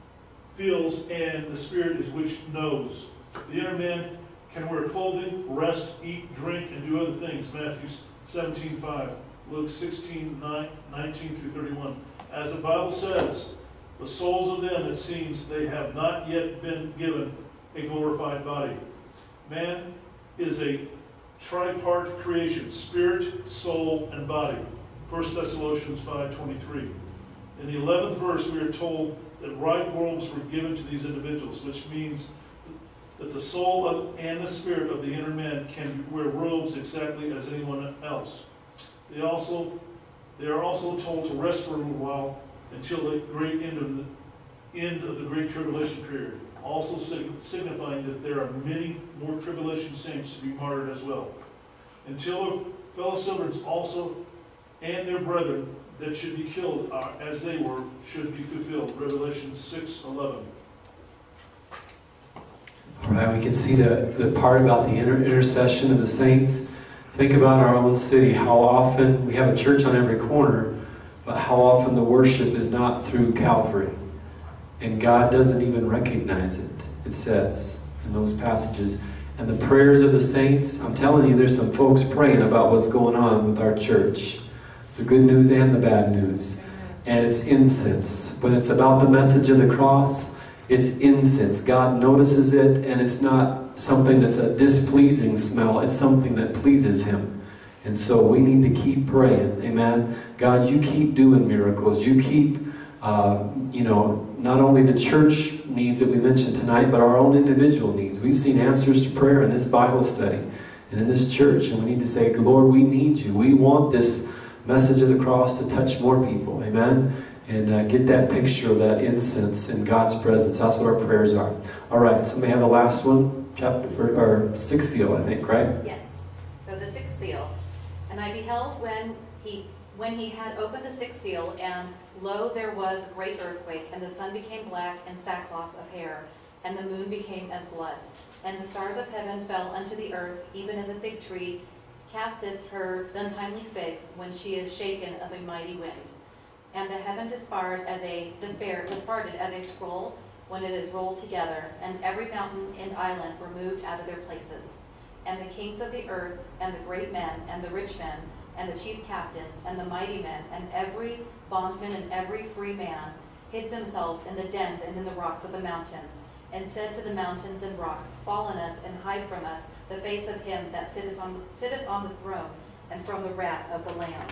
feels and the spirit is which knows. The inner man can wear clothing, rest, eat, drink, and do other things. Matthew seventeen five, Luke sixteen nine, nineteen through thirty-one. As the Bible says, the souls of them, it seems, they have not yet been given a glorified body. Man is a tripart creation, spirit, soul, and body. First Thessalonians five twenty-three. In the eleventh verse, we are told that right worlds were given to these individuals, which means that the soul of, and the spirit of the inner man can wear robes exactly as anyone else. They also, they are also told to rest for a little while until the great end of the end of the great tribulation period, also sig signifying that there are many more tribulation saints to be martyred as well. Until the fellow servants also and their brethren that should be killed are, as they were, should be fulfilled. Revelation six eleven. All right, we can see the, the part about the inter intercession of the saints. Think about our own city, how often we have a church on every corner, but how often the worship is not through Calvary. And God doesn't even recognize it, it says in those passages. And the prayers of the saints, I'm telling you, there's some folks praying about what's going on with our church. The good news and the bad news. And it's incense. When it's about the message of the cross, it's incense. God notices it, and it's not something that's a displeasing smell. It's something that pleases Him. And so we need to keep praying. Amen. God, you keep doing miracles. You keep, uh, you know, not only the church needs that we mentioned tonight, but our own individual needs. We've seen answers to prayer in this Bible study and in this church. And we need to say, Lord, we need you. We want this message of the cross to touch more people. Amen. And uh, get that picture of that incense in God's presence. That's what our prayers are. All right, somebody have the last one? Chapter, or sixth seal, I think, right? Yes. So the sixth seal. And I beheld when he, when he had opened the sixth seal, and lo, there was a great earthquake, and the sun became black and sackcloth of hair, and the moon became as blood. And the stars of heaven fell unto the earth, even as a fig tree casteth her untimely figs when she is shaken of a mighty wind. And the heaven disparted as a despair, disparted as a scroll when it is rolled together, and every mountain and island were moved out of their places. And the kings of the earth, and the great men, and the rich men, and the chief captains, and the mighty men, and every bondman and every free man, hid themselves in the dens and in the rocks of the mountains, and said to the mountains and rocks, Fall on us, and hide from us the face of him that sitteth on, sitteth on the throne, and from the wrath of the Lamb.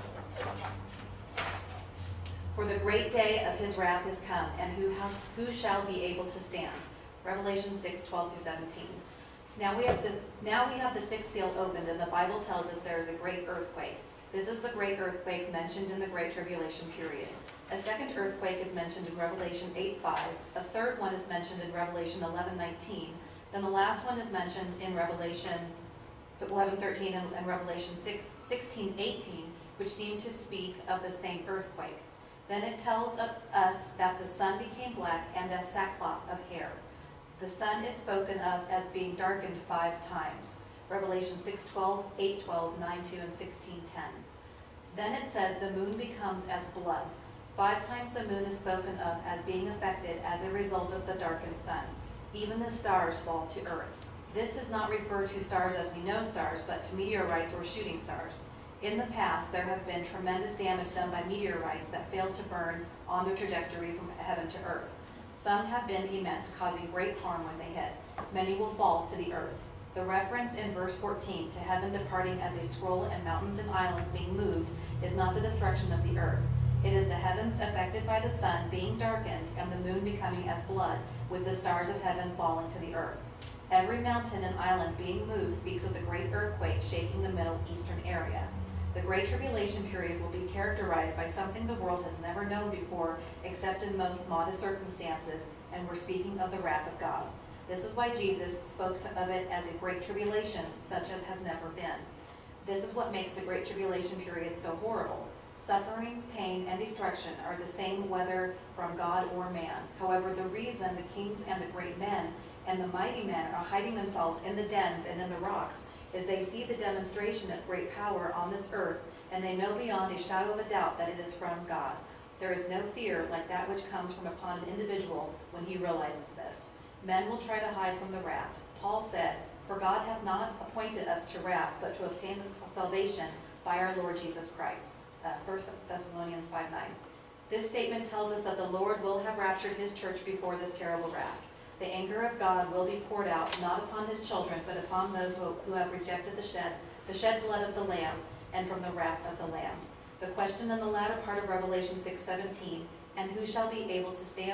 For the great day of his wrath is come, and who, ha who shall be able to stand? Revelation six, twelve through seventeen. Now we, have the, now we have the sixth seal opened, and the Bible tells us there is a great earthquake. This is the great earthquake mentioned in the Great Tribulation period. A second earthquake is mentioned in Revelation eight, five. A third one is mentioned in Revelation eleven, nineteen. Then the last one is mentioned in Revelation eleven, thirteen and, and Revelation six, sixteen, eighteen, which seem to speak of the same earthquake. Then it tells of us that the sun became black and as sackcloth of hair. The sun is spoken of as being darkened five times. Revelation six, twelve, eight, twelve, nine, two, and sixteen, ten. Then it says the moon becomes as blood. Five times the moon is spoken of as being affected as a result of the darkened sun. Even the stars fall to earth. This does not refer to stars as we know stars, but to meteorites or shooting stars. In the past, there have been tremendous damage done by meteorites that failed to burn on their trajectory from heaven to earth. Some have been immense, causing great harm when they hit. Many will fall to the earth. The reference in verse fourteen to heaven departing as a scroll and mountains and islands being moved is not the destruction of the earth. It is the heavens affected by the sun being darkened and the moon becoming as blood, with the stars of heaven falling to the earth. Every mountain and island being moved speaks of the great earthquake shaking the Middle Eastern area. The Great Tribulation period will be characterized by something the world has never known before, except in most modest circumstances, and we're speaking of the wrath of God. This is why Jesus spoke of it as a great tribulation, such as has never been. This is what makes the Great Tribulation period so horrible. Suffering, pain, and destruction are the same whether from God or man. However, the reason the kings and the great men and the mighty men are hiding themselves in the dens and in the rocks is they see the demonstration of great power on this earth, and they know beyond a shadow of a doubt that it is from God. There is no fear like that which comes from upon an individual when he realizes this. Men will try to hide from the wrath. Paul said, For God hath not appointed us to wrath, but to obtain salvation by our Lord Jesus Christ. Uh, First Thessalonians five, nine. This statement tells us that the Lord will have raptured his church before this terrible wrath. The anger of God will be poured out, not upon his children, but upon those who, who have rejected the shed, the shed blood of the Lamb, and from the wrath of the Lamb. The question in the latter part of Revelation six, seventeen, and who shall be able to stand,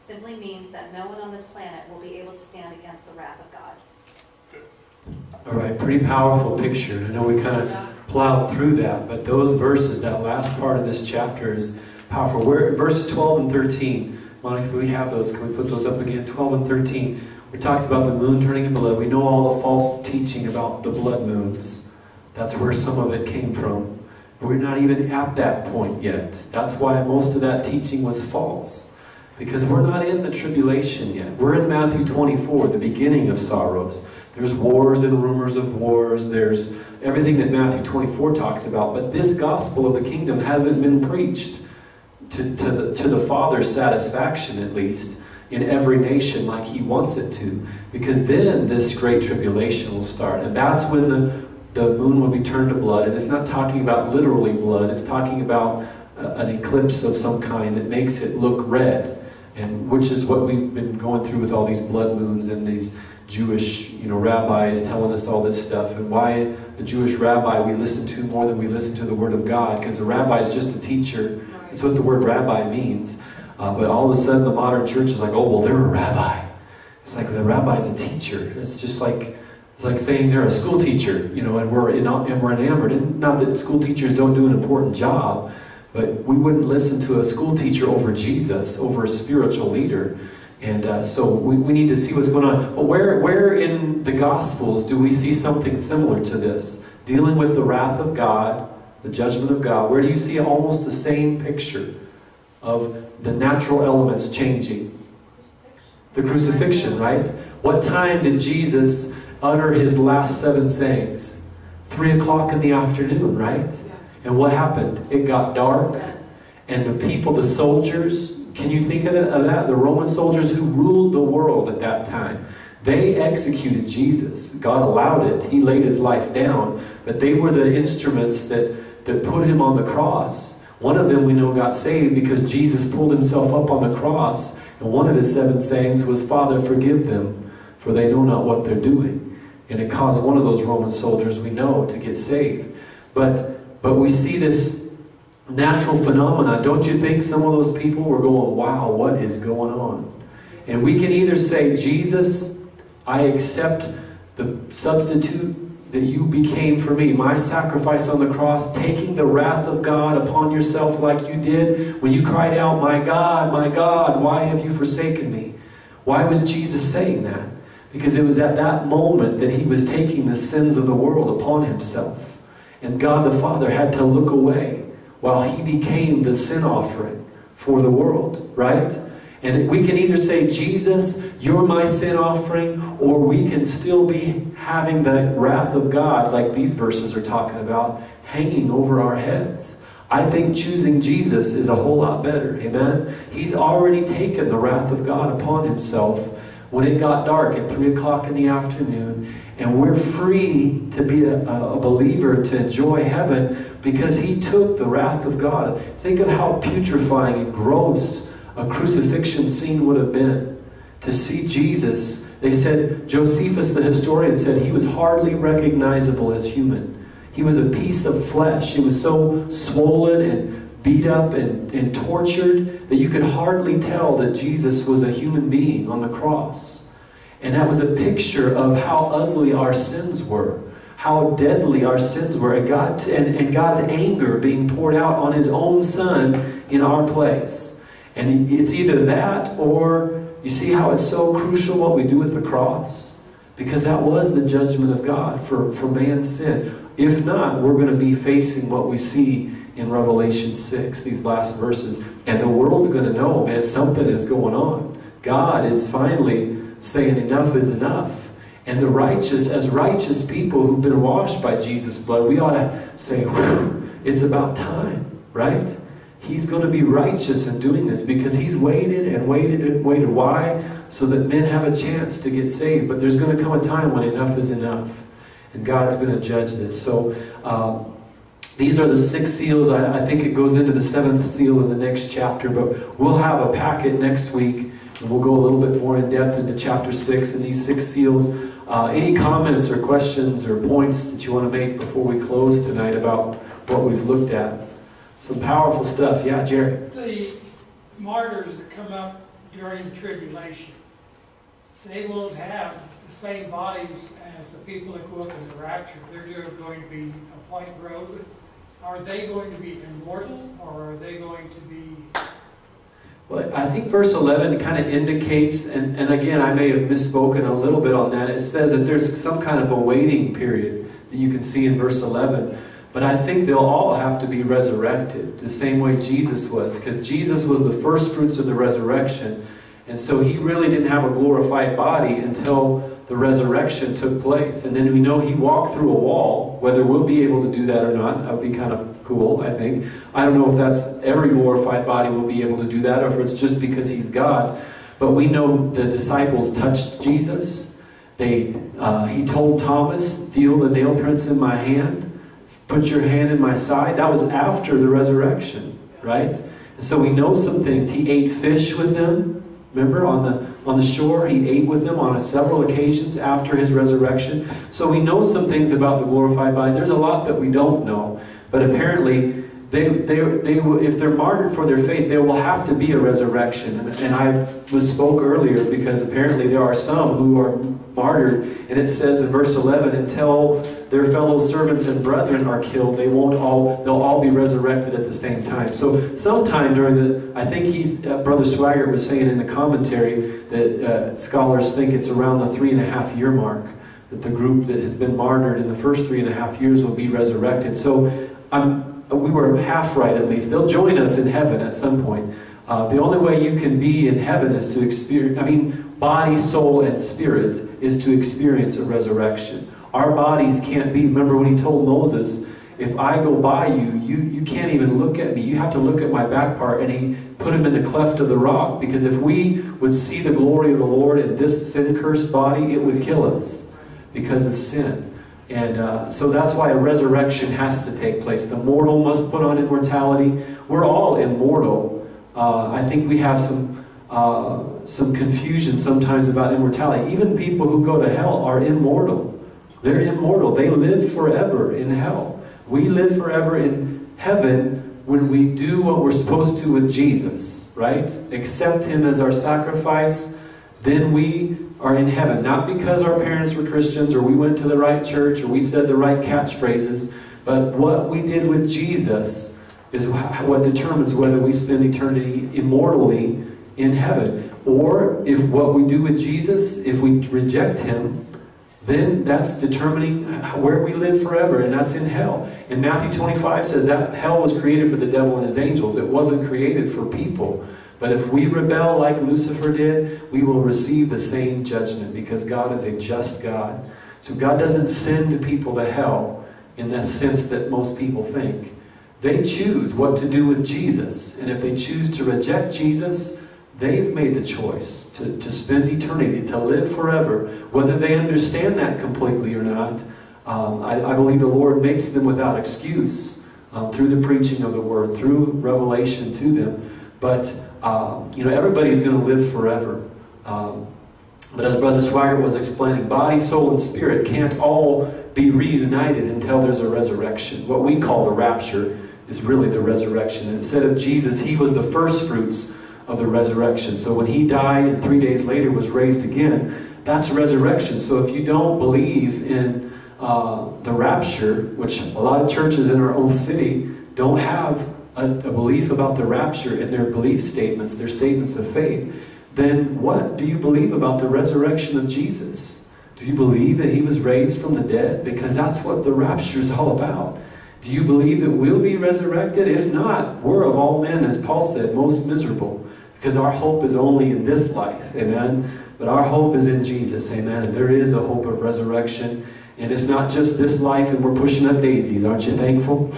simply means that no one on this planet will be able to stand against the wrath of God. All right, pretty powerful picture. I know we kind of Yeah. plowed through that, but those verses, that last part of this chapter is powerful. We're verses twelve and thirteen. Monica, if we have those, can we put those up again? twelve and thirteen. It talks about the moon turning into blood. We know all the false teaching about the blood moons. That's where some of it came from. We're not even at that point yet. That's why most of that teaching was false. Because we're not in the tribulation yet. We're in Matthew twenty-four, the beginning of sorrows. There's wars and rumors of wars. There's everything that Matthew twenty-four talks about. But this gospel of the kingdom hasn't been preached to, to, the, to the Father's satisfaction, at least, in every nation like He wants it to. Because then this great tribulation will start. And that's when the, the moon will be turned to blood. And it's not talking about literally blood. It's talking about uh, an eclipse of some kind that makes it look red. And which is what we've been going through with all these blood moons and these Jewish, you know, rabbis telling us all this stuff, and why a Jewish rabbi we listen to more than we listen to the Word of God, because the rabbi is just a teacher. That's what the word rabbi means. Uh, but all of a sudden the modern church is like, oh, well, they're a rabbi. It's like the rabbi is a teacher. It's just like it's like saying they're a school teacher, you know, and we're, in, and we're enamored. And not that school teachers don't do an important job, but we wouldn't listen to a school teacher over Jesus, over a spiritual leader. And uh, so we, we need to see what's going on. But where, where in the Gospels do we see something similar to this? Dealing with the wrath of God, the judgment of God. Where do you see almost the same picture of the natural elements changing? The crucifixion, right? What time did Jesus utter His last seven sayings? Three o'clock in the afternoon, right? And what happened? It got dark. And the people, the soldiers, can you think of that? The Roman soldiers who ruled the world at that time, they executed Jesus. God allowed it. He laid His life down. But they were the instruments that, that put Him on the cross. One of them we know got saved because Jesus pulled Himself up on the cross. And one of His seven sayings was, Father, forgive them, for they know not what they're doing. And it caused one of those Roman soldiers we know to get saved. But, but we see this natural phenomena. Don't you think some of those people were going, wow, what is going on? And we can either say, Jesus, I accept the substitute that you became for me, my sacrifice on the cross, taking the wrath of God upon yourself like you did when you cried out, my God, my God, why have you forsaken me? Why was Jesus saying that? Because it was at that moment that He was taking the sins of the world upon Himself. And God the Father had to look away while He became the sin offering for the world, right? And we can either say, Jesus, you're my sin offering, or we can still be having the wrath of God, like these verses are talking about, hanging over our heads. I think choosing Jesus is a whole lot better, amen? He's already taken the wrath of God upon Himself when it got dark at three o'clock in the afternoon, and we're free to be a, a believer, to enjoy heaven, because He took the wrath of God. Think of how putrefying and gross a crucifixion scene would have been. To see Jesus, they said, Josephus the historian said, He was hardly recognizable as human. He was a piece of flesh. He was so swollen and beat up and, and tortured that you could hardly tell that Jesus was a human being on the cross. And that was a picture of how ugly our sins were, how deadly our sins were, and, God, and, and God's anger being poured out on His own Son in our place. And it's either that, or you see how it's so crucial what we do with the cross? Because that was the judgment of God for, for man's sin. If not, we're going to be facing what we see in Revelation six, these last verses. And the world's going to know, man, something is going on. God is finally saying enough is enough. And the righteous, as righteous people who've been washed by Jesus' blood, we ought to say, it's about time, right? He's going to be righteous in doing this because He's waited and waited and waited. Why? So that men have a chance to get saved. But there's going to come a time when enough is enough. And God's going to judge this. So um, these are the six seals. I, I think it goes into the seventh seal in the next chapter. But we'll have a packet next week. And we'll go a little bit more in depth into chapter six and these six seals. Uh, any comments or questions or points that you want to make before we close tonight about what we've looked at? Some powerful stuff. Yeah, Jerry? The martyrs that come up during the tribulation. They won't have the same bodies as the people that go up in the rapture. They're just going to be a white robe. Are they going to be immortal, or are they going to be... Well, I think verse eleven kind of indicates, and, and again, I may have misspoken a little bit on that. It says that there's some kind of a waiting period that you can see in verse eleven. But I think they'll all have to be resurrected the same way Jesus was, because Jesus was the first fruits of the resurrection. And so he really didn't have a glorified body until the resurrection took place. And then we know he walked through a wall. Whether we'll be able to do that or not, that would be kind of cool, I think. I don't know if that's every glorified body will be able to do that, or if it's just because he's God. But we know the disciples touched Jesus. They, uh, he told Thomas, feel the nail prints in my hand. Put your hand in my side. That was after the resurrection, right? And so we know some things. He ate fish with them. Remember, on the, on the shore, he ate with them on several occasions after his resurrection. So we know some things about the glorified body. There's a lot that we don't know. But apparently, they, they, they, if they're martyred for their faith, there will have to be a resurrection. And, and I misspoke earlier, because apparently there are some who are martyred. And it says in verse eleven, until their fellow servants and brethren are killed, they won't all, they'll all be resurrected at the same time. So sometime during the, I think he's, uh, Brother Swaggart was saying in the commentary that uh, scholars think it's around the three and a half year mark that the group that has been martyred in the first three and a half years will be resurrected. So I'm, we were half right at least. They'll join us in heaven at some point. Uh, the only way you can be in heaven is to experience, I mean, body, soul, and spirit is to experience a resurrection. Our bodies can't be, remember when he told Moses, if I go by you, you, you can't even look at me. You have to look at my back part. And he put him in the cleft of the rock. Because if we would see the glory of the Lord in this sin-cursed body, it would kill us because of sin. And uh, so that's why a resurrection has to take place. The mortal must put on immortality. We're all immortal. Uh, I think we have some, uh, some confusion sometimes about immortality. Even people who go to hell are immortal. They're immortal. They live forever in hell. We live forever in heaven when we do what we're supposed to with Jesus, right? Accept him as our sacrifice. Then we are in heaven. Not because our parents were Christians, or we went to the right church, or we said the right catchphrases, but what we did with Jesus is what determines whether we spend eternity immortally in heaven. Or if what we do with Jesus, if we reject him, then that's determining where we live forever, and that's in hell. And Matthew twenty-five says that hell was created for the devil and his angels. It wasn't created for people. But if we rebel like Lucifer did, we will receive the same judgment, because God is a just God. So God doesn't send people to hell in that sense that most people think. They choose what to do with Jesus. And if they choose to reject Jesus, they've made the choice to, to spend eternity, to live forever. Whether they understand that completely or not, um, I, I believe the Lord makes them without excuse um, through the preaching of the Word, through revelation to them. But, um, you know, everybody's going to live forever. Um, but as Brother Swaggart was explaining, body, soul, and spirit can't all be reunited until there's a resurrection. What we call the rapture is really the resurrection. And instead of Jesus, he was the first fruits of the resurrection. So when he died and three days later was raised again, that's resurrection. So if you don't believe in uh, the rapture, which a lot of churches in our own city don't have a, a belief about the rapture in their belief statements, their statements of faith, then what do you believe about the resurrection of Jesus? Do you believe that he was raised from the dead? Because that's what the rapture is all about. Do you believe that we'll be resurrected? If not, we're of all men, as Paul said, most miserable. Because our hope is only in this life, amen? But our hope is in Jesus, amen? And there is a hope of resurrection. And it's not just this life and we're pushing up daisies. Aren't you thankful?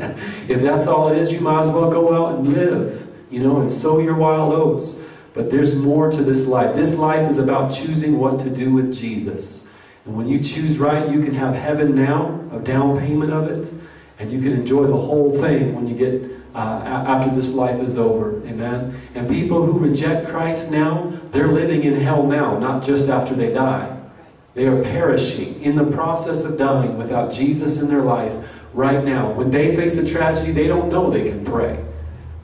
If that's all it is, you might as well go out and live, you know, and sow your wild oats. But there's more to this life. This life is about choosing what to do with Jesus. And when you choose right, you can have heaven now, a down payment of it, and you can enjoy the whole thing when you get Uh, after this life is over, amen? And people who reject Christ now, they're living in hell now, not just after they die. They are perishing in the process of dying without Jesus in their life right now. When they face a tragedy, they don't know they can pray.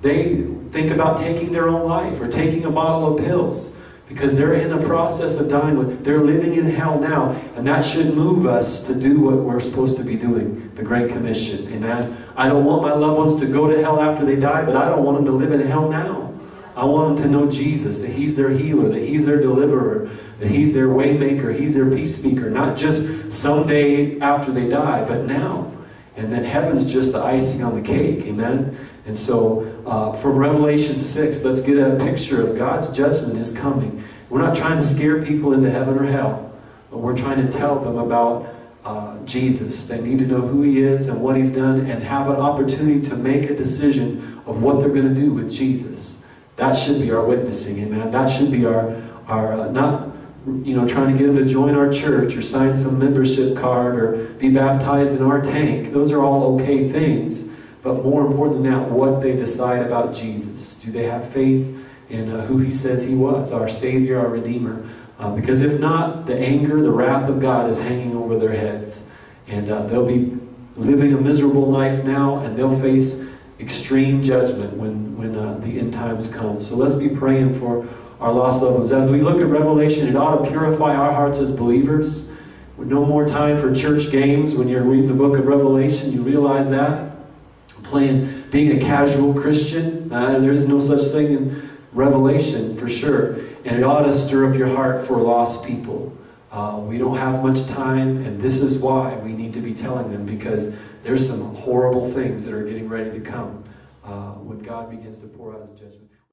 They think about taking their own life or taking a bottle of pills because they're in the process of dying. With, they're living in hell now, and that should move us to do what we're supposed to be doing, the Great Commission. Amen. I don't want my loved ones to go to hell after they die, but I don't want them to live in hell now. I want them to know Jesus, that He's their healer, that He's their deliverer, that He's their way maker, He's their peace speaker, not just someday after they die, but now. And that heaven's just the icing on the cake. Amen. And so uh, from Revelation six, let's get a picture of God's judgment is coming. We're not trying to scare people into heaven or hell, but we're trying to tell them about uh, Jesus. They need to know who He is and what He's done and have an opportunity to make a decision of what they're going to do with Jesus. That should be our witnessing, amen. That should be our, our uh, not you know, trying to get them to join our church or sign some membership card or be baptized in our tank. Those are all okay things. But more important than that, what they decide about Jesus. Do they have faith in uh, who He says He was, our Savior, our Redeemer? Uh, because if not, the anger, the wrath of God is hanging over their heads. And uh, they'll be living a miserable life now, and they'll face extreme judgment when, when uh, the end times come. So let's be praying for our lost loved ones. As we look at Revelation, it ought to purify our hearts as believers. With no more time for church games when you're reading the book of Revelation. You realize that? Playing, being a casual Christian. Uh, there is no such thing in Revelation, for sure. And it ought to stir up your heart for lost people. Uh, we don't have much time, and this is why we need to be telling them, because there's some horrible things that are getting ready to come uh, when God begins to pour out His judgment.